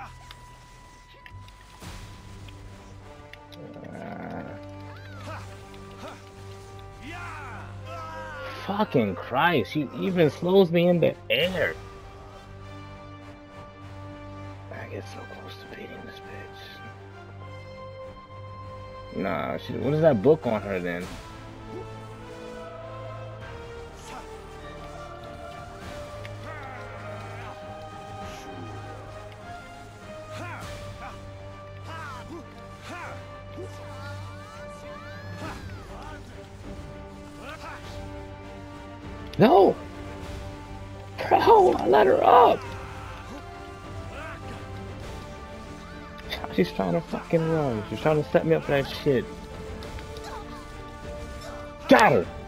Fucking Christ, she even slows me in the air. I get so close to beating this bitch. Nah, what is that book on her then? No! Bro, I let her up! She's trying to fucking run. She's trying to set me up for that shit. Got her!